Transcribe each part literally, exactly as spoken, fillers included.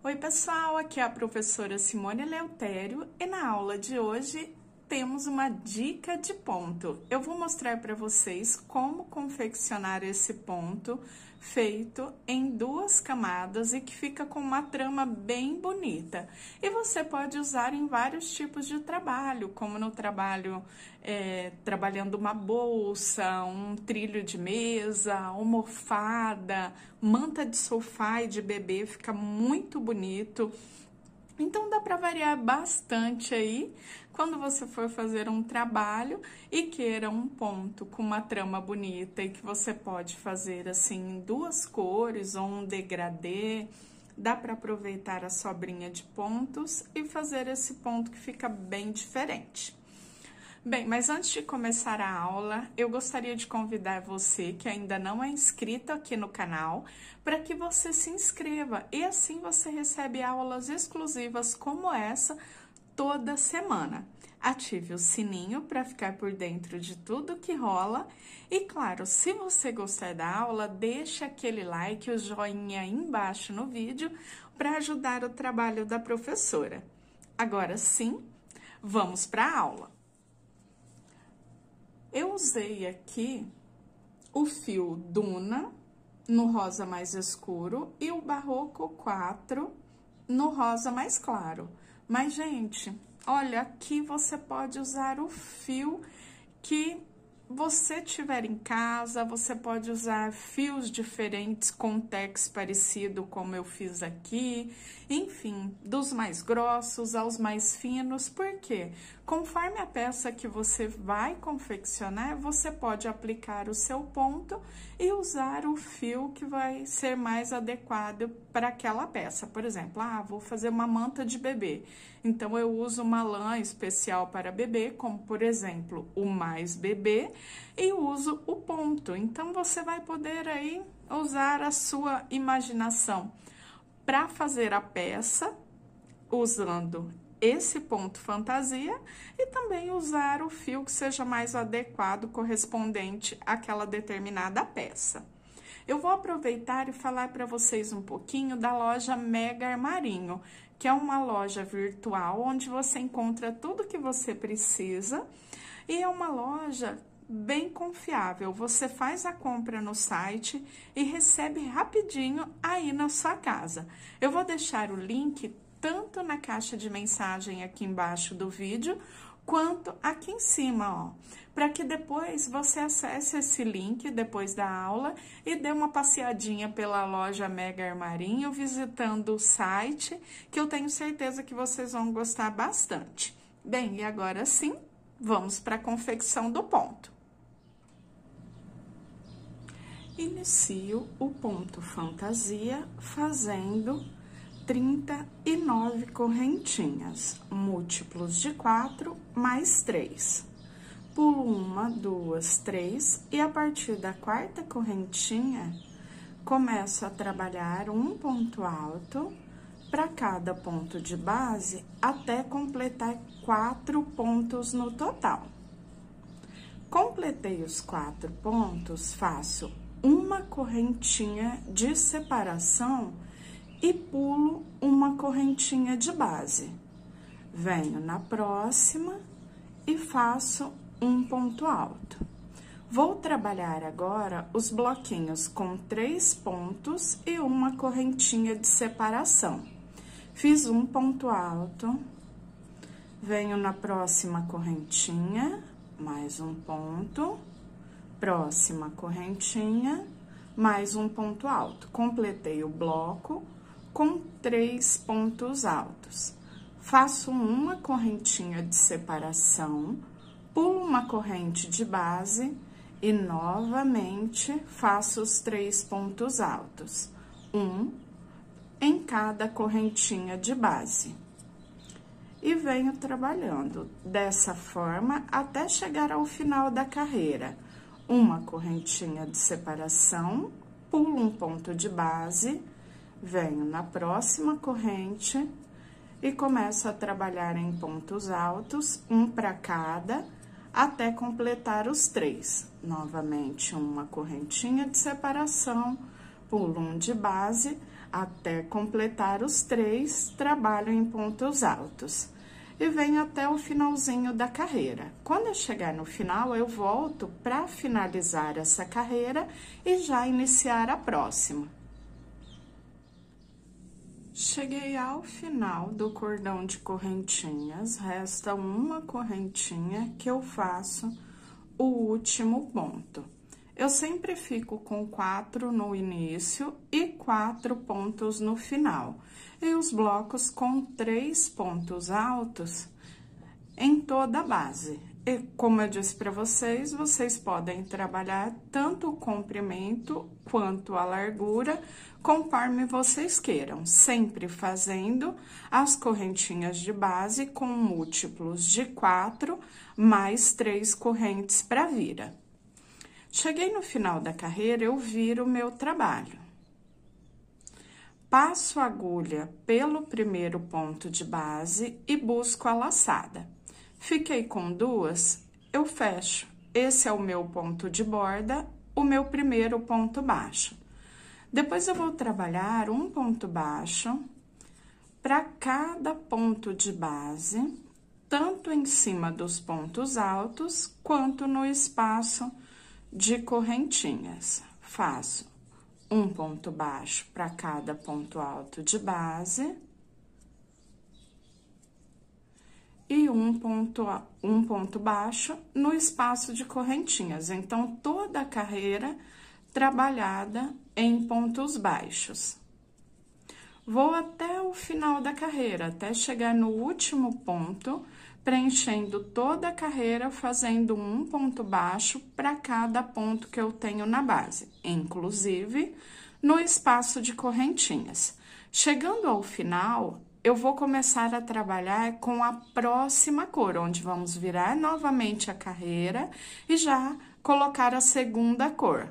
Oi pessoal, aqui é a professora Simone Eleutério e na aula de hoje temos uma dica de ponto. Eu vou mostrar para vocês como confeccionar esse ponto feito em duas camadas e que fica com uma trama bem bonita. E você pode usar em vários tipos de trabalho, como no trabalho é, trabalhando uma bolsa, um trilho de mesa, almofada, manta de sofá e de bebê, fica muito bonito. Então, dá para variar bastante aí quando você for fazer um trabalho e queira um ponto com uma trama bonita e que você pode fazer assim em duas cores ou um degradê. Dá para aproveitar a sobrinha de pontos e fazer esse ponto que fica bem diferente. Bem, mas antes de começar a aula, eu gostaria de convidar você que ainda não é inscrito aqui no canal, para que você se inscreva e assim você recebe aulas exclusivas como essa toda semana. Ative o sininho para ficar por dentro de tudo que rola e, claro, se você gostar da aula, deixa aquele like, o joinha aí embaixo no vídeo para ajudar o trabalho da professora. Agora sim, vamos para a aula. Eu usei aqui o fio Duna no rosa mais escuro e o Barroco quatro no rosa mais claro. Mas, gente, olha, aqui você pode usar o fio que você tiver em casa, você pode usar fios diferentes com tex parecido, como eu fiz aqui, enfim, dos mais grossos aos mais finos, porque conforme a peça que você vai confeccionar, você pode aplicar o seu ponto e usar o fio que vai ser mais adequado para aquela peça. Por exemplo, ah, vou fazer uma manta de bebê, então eu uso uma lã especial para bebê, como por exemplo, o Mais Bebê, e uso o ponto. Então, você vai poder aí usar a sua imaginação para fazer a peça, usando esse ponto fantasia e também usar o fio que seja mais adequado, correspondente àquela determinada peça. Eu vou aproveitar e falar para vocês um pouquinho da loja Mega Armarinho, que é uma loja virtual onde você encontra tudo que você precisa e é uma loja bem confiável. Você faz a compra no site e recebe rapidinho aí na sua casa. Eu vou deixar o link tanto na caixa de mensagem aqui embaixo do vídeo, quanto aqui em cima, ó, para que depois você acesse esse link depois da aula e dê uma passeadinha pela loja Mega Armarinho, visitando o site, que eu tenho certeza que vocês vão gostar bastante. Bem, e agora sim, vamos para a confecção do ponto. Inicio o ponto fantasia fazendo trinta e nove correntinhas, múltiplos de quatro, mais três. Pulo uma, duas, três, e a partir da quarta correntinha, começo a trabalhar um ponto alto para cada ponto de base, até completar quatro pontos no total. Completei os quatro pontos, faço uma correntinha de separação e pulo uma correntinha de base. Venho na próxima e faço um ponto alto. Vou trabalhar agora os bloquinhos com três pontos e uma correntinha de separação. Fiz um ponto alto, venho na próxima correntinha, mais um ponto, próxima correntinha, mais um ponto alto. Completei o bloco com três pontos altos. Faço uma correntinha de separação, pulo uma corrente de base e novamente faço os três pontos altos, um em cada correntinha de base. E venho trabalhando dessa forma até chegar ao final da carreira. Uma correntinha de separação, pulo um ponto de base, venho na próxima corrente e começo a trabalhar em pontos altos, um para cada, até completar os três. Novamente, uma correntinha de separação, pulo um de base, até completar os três, trabalho em pontos altos. E venho até o finalzinho da carreira. Quando eu chegar no final, eu volto para finalizar essa carreira e já iniciar a próxima. Cheguei ao final do cordão de correntinhas, resta uma correntinha que eu faço o último ponto. Eu sempre fico com quatro no início e quatro pontos no final. E os blocos com três pontos altos em toda a base. E como eu disse para vocês, vocês podem trabalhar tanto o comprimento quanto a largura, conforme vocês queiram, sempre fazendo as correntinhas de base com múltiplos de quatro, mais três correntes para vira. Cheguei no final da carreira, eu viro o meu trabalho. Passo a agulha pelo primeiro ponto de base e busco a laçada. Fiquei com duas, eu fecho. Esse é o meu ponto de borda, o meu primeiro ponto baixo. Depois, eu vou trabalhar um ponto baixo para cada ponto de base, tanto em cima dos pontos altos, quanto no espaço de correntinhas. Faço um ponto baixo para cada ponto alto de base. E um ponto, um ponto baixo no espaço de correntinhas. Então, toda a carreira trabalhada em pontos baixos. Vou até o final da carreira, até chegar no último ponto, preenchendo toda a carreira, fazendo um ponto baixo para cada ponto que eu tenho na base, inclusive no espaço de correntinhas. Chegando ao final, eu vou começar a trabalhar com a próxima cor, onde vamos virar novamente a carreira e já colocar a segunda cor.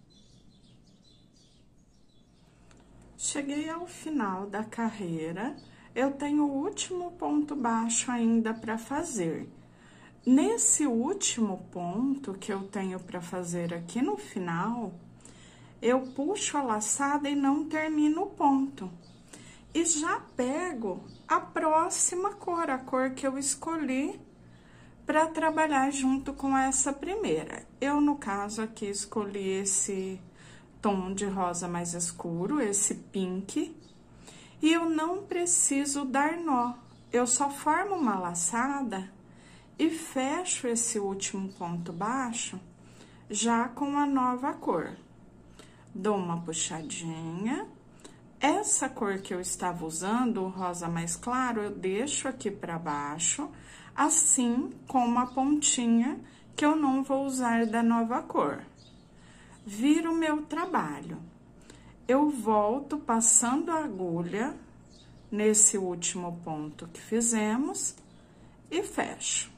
Cheguei ao final da carreira, eu tenho o último ponto baixo ainda para fazer. Nesse último ponto que eu tenho para fazer aqui no final, eu puxo a laçada e não termino o ponto. E já pego a próxima cor, a cor que eu escolhi para trabalhar junto com essa primeira. Eu, no caso aqui, escolhi esse tom de rosa mais escuro, esse pink, e eu não preciso dar nó. Eu só formo uma laçada e fecho esse último ponto baixo já com a nova cor. Dou uma puxadinha. Essa cor que eu estava usando, o rosa mais claro, eu deixo aqui para baixo, assim como a pontinha que eu não vou usar da nova cor. Viro o meu trabalho. Eu volto passando a agulha nesse último ponto que fizemos e fecho.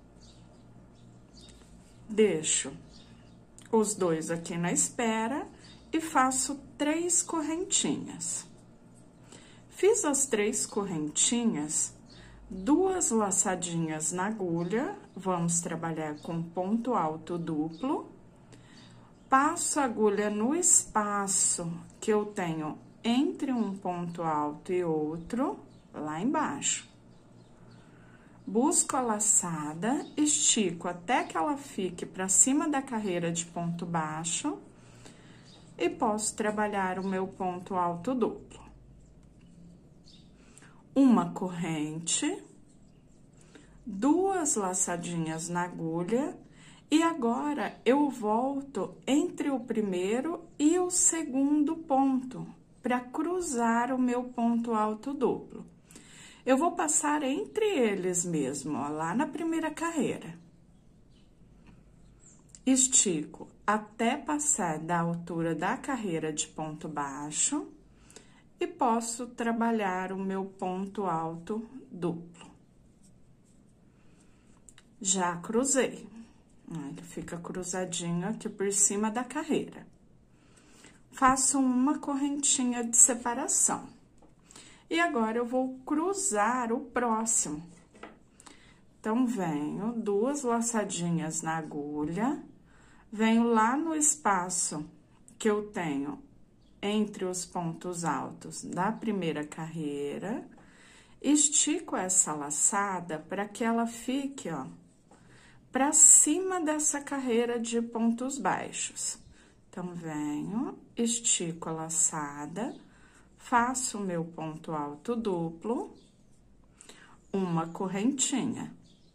Deixo os dois aqui na espera e faço três correntinhas. Fiz as três correntinhas, duas laçadinhas na agulha, vamos trabalhar com ponto alto duplo. Passo a agulha no espaço que eu tenho entre um ponto alto e outro, lá embaixo. Busco a laçada, estico até que ela fique para cima da carreira de ponto baixo e posso trabalhar o meu ponto alto duplo. Uma corrente, duas laçadinhas na agulha. E agora, eu volto entre o primeiro e o segundo ponto, para cruzar o meu ponto alto duplo. Eu vou passar entre eles mesmo, ó, lá na primeira carreira. Estico até passar da altura da carreira de ponto baixo e posso trabalhar o meu ponto alto duplo. Já cruzei. Ele fica cruzadinho aqui por cima da carreira. Faço uma correntinha de separação. E agora, eu vou cruzar o próximo. Então, venho duas laçadinhas na agulha, venho lá no espaço que eu tenho entre os pontos altos da primeira carreira, estico essa laçada para que ela fique, ó, para cima dessa carreira de pontos baixos. Então, venho, estico a laçada, faço o meu ponto alto duplo, uma correntinha,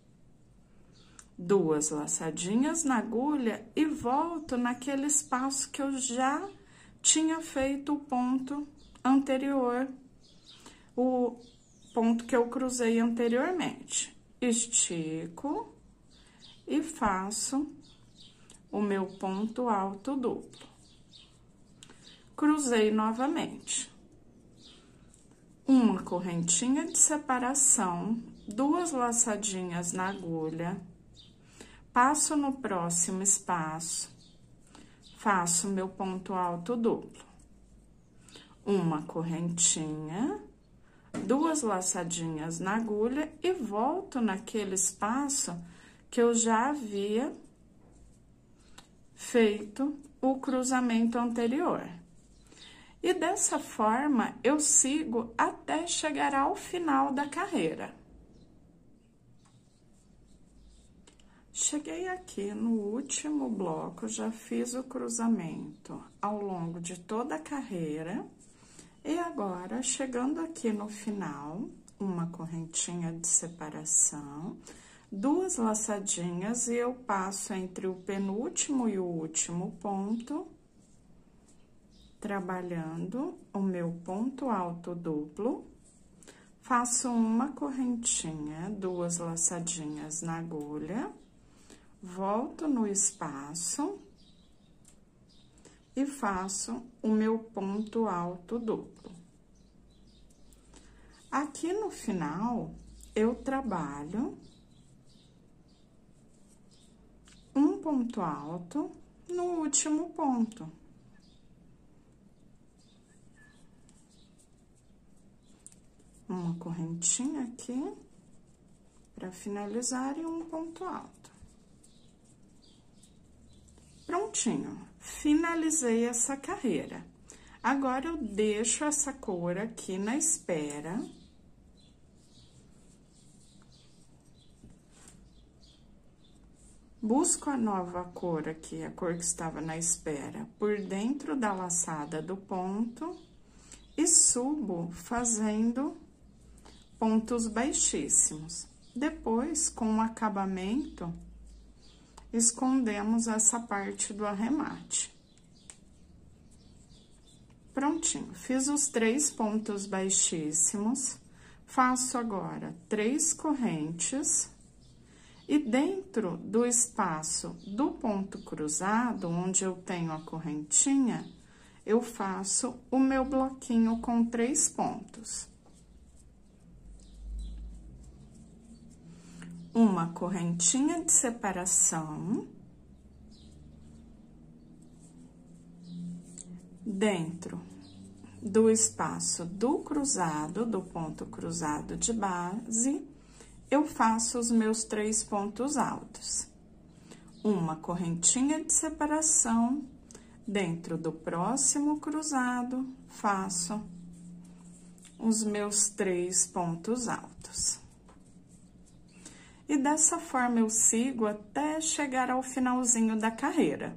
duas laçadinhas na agulha e volto naquele espaço que eu já tinha feito o ponto anterior, o ponto que eu cruzei anteriormente. Estico e faço o meu ponto alto duplo. Cruzei novamente. Uma correntinha de separação, duas laçadinhas na agulha, passo no próximo espaço, faço meu ponto alto duplo. Uma correntinha, duas laçadinhas na agulha e volto naquele espaço que eu já havia feito o cruzamento anterior. E dessa forma, eu sigo até chegar ao final da carreira. Cheguei aqui no último bloco, já fiz o cruzamento ao longo de toda a carreira. E agora, chegando aqui no final, uma correntinha de separação, duas laçadinhas e eu passo entre o penúltimo e o último ponto, trabalhando o meu ponto alto duplo, faço uma correntinha, duas laçadinhas na agulha, volto no espaço e faço o meu ponto alto duplo. Aqui no final, eu trabalho um ponto alto no último ponto. Uma correntinha aqui, para finalizar, e um ponto alto. Prontinho, finalizei essa carreira. Agora, eu deixo essa cor aqui na espera. Busco a nova cor aqui, a cor que estava na espera, por dentro da laçada do ponto e subo fazendo pontos baixíssimos. Depois, com o acabamento, escondemos essa parte do arremate. Prontinho, fiz os três pontos baixíssimos, faço agora três correntes. E dentro do espaço do ponto cruzado, onde eu tenho a correntinha, eu faço o meu bloquinho com três pontos. Uma correntinha de separação. Dentro do espaço do cruzado, do ponto cruzado de base, eu faço os meus três pontos altos. Uma correntinha de separação, dentro do próximo cruzado, faço os meus três pontos altos. E dessa forma, eu sigo até chegar ao finalzinho da carreira.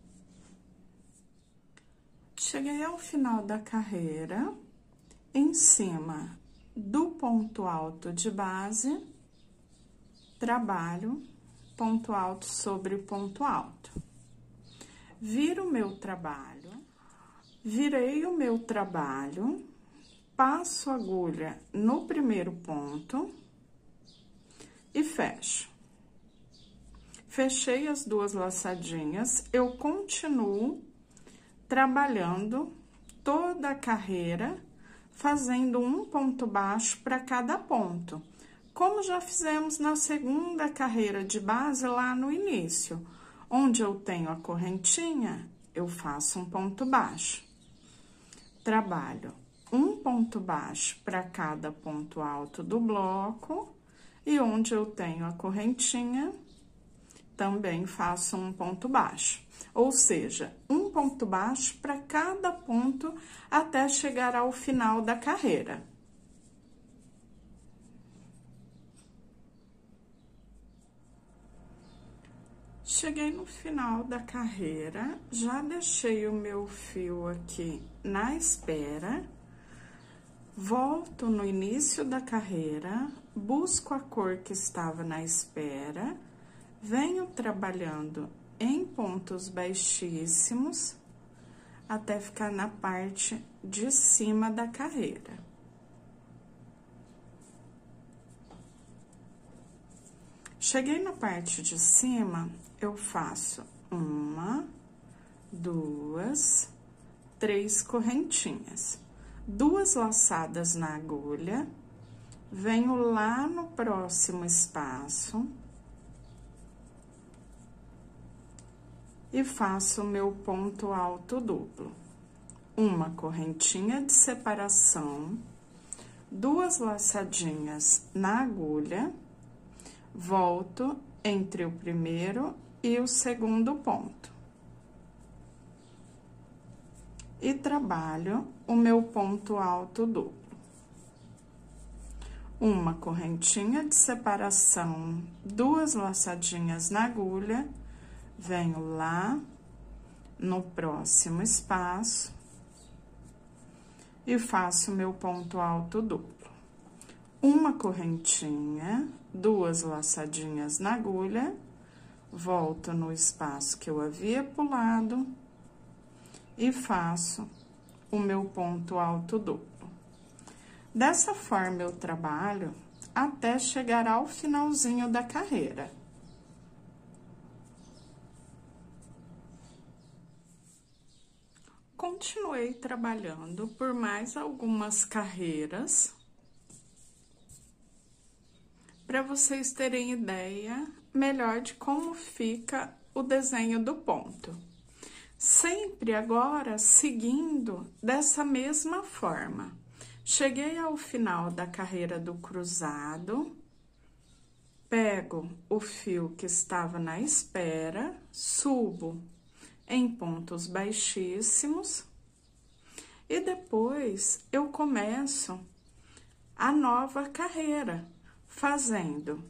Cheguei ao final da carreira, em cima do ponto alto de base, trabalho ponto alto sobre ponto alto. Viro o meu trabalho, virei o meu trabalho, passo a agulha no primeiro ponto e fecho. Fechei as duas laçadinhas, eu continuo trabalhando toda a carreira, fazendo um ponto baixo para cada ponto. Como já fizemos na segunda carreira de base lá no início, onde eu tenho a correntinha, eu faço um ponto baixo. Trabalho um ponto baixo para cada ponto alto do bloco, e onde eu tenho a correntinha, também faço um ponto baixo. Ou seja, um ponto baixo para cada ponto até chegar ao final da carreira. Cheguei no final da carreira, já deixei o meu fio aqui na espera, volto no início da carreira, busco a cor que estava na espera, venho trabalhando em pontos baixíssimos até ficar na parte de cima da carreira. Cheguei na parte de cima, eu faço uma, duas, três correntinhas, duas laçadas na agulha, venho lá no próximo espaço e faço o meu ponto alto duplo. Uma correntinha de separação, duas laçadinhas na agulha, volto entre o primeiro e o segundo ponto. E trabalho o meu ponto alto duplo. Uma correntinha de separação, duas laçadinhas na agulha, venho lá no próximo espaço e faço o meu ponto alto duplo. Uma correntinha, duas laçadinhas na agulha, volto no espaço que eu havia pulado e faço o meu ponto alto duplo. Dessa forma, eu trabalho até chegar ao finalzinho da carreira. Continuei trabalhando por mais algumas carreiras, para vocês terem ideia melhor de como fica o desenho do ponto. Sempre agora seguindo dessa mesma forma. Cheguei ao final da carreira do cruzado, pego o fio que estava na espera, subo em pontos baixíssimos e depois eu começo a nova carreira, fazendo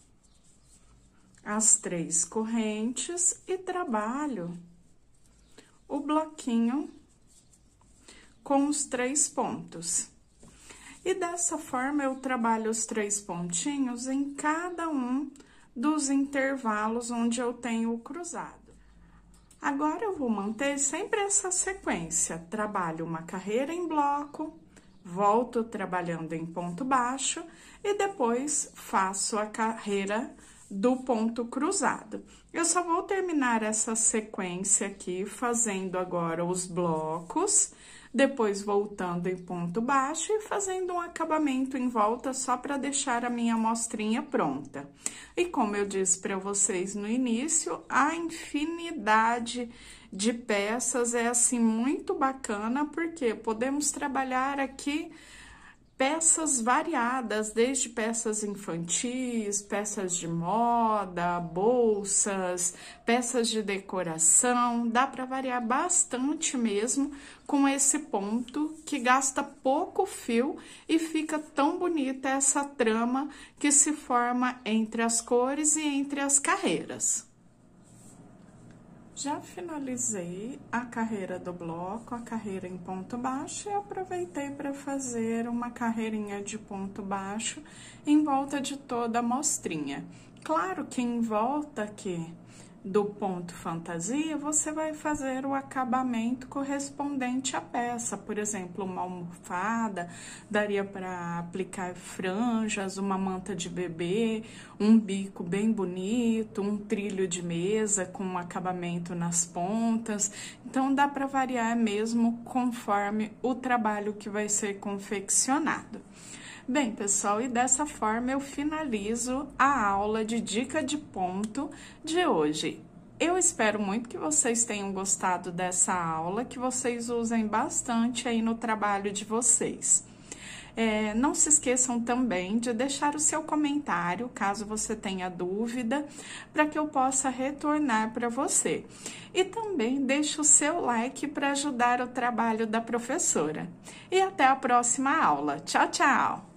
as três correntes e trabalho o bloquinho com os três pontos. E dessa forma, eu trabalho os três pontinhos em cada um dos intervalos onde eu tenho o cruzado. Agora, eu vou manter sempre essa sequência. Trabalho uma carreira em bloco, volto trabalhando em ponto baixo e depois faço a carreira do ponto cruzado. Eu só vou terminar essa sequência aqui fazendo agora os blocos, depois voltando em ponto baixo e fazendo um acabamento em volta só para deixar a minha amostrinha pronta. E como eu disse para vocês no início, a infinidade de peças é assim muito bacana, porque podemos trabalhar aqui peças variadas, desde peças infantis, peças de moda, bolsas, peças de decoração, dá para variar bastante mesmo com esse ponto que gasta pouco fio e fica tão bonita essa trama que se forma entre as cores e entre as carreiras. Já finalizei a carreira do bloco, a carreira em ponto baixo, e aproveitei para fazer uma carreirinha de ponto baixo em volta de toda a amostrinha. Claro que em volta aqui do ponto fantasia, você vai fazer o acabamento correspondente à peça. Por exemplo, uma almofada, daria para aplicar franjas, uma manta de bebê, um bico bem bonito, um trilho de mesa com um acabamento nas pontas. Então, dá para variar mesmo conforme o trabalho que vai ser confeccionado. Bem, pessoal, e dessa forma eu finalizo a aula de dica de ponto de hoje. Eu espero muito que vocês tenham gostado dessa aula, que vocês usem bastante aí no trabalho de vocês. É, não se esqueçam também de deixar o seu comentário, caso você tenha dúvida, para que eu possa retornar para você. E também deixe o seu like para ajudar o trabalho da professora. E até a próxima aula. Tchau, tchau!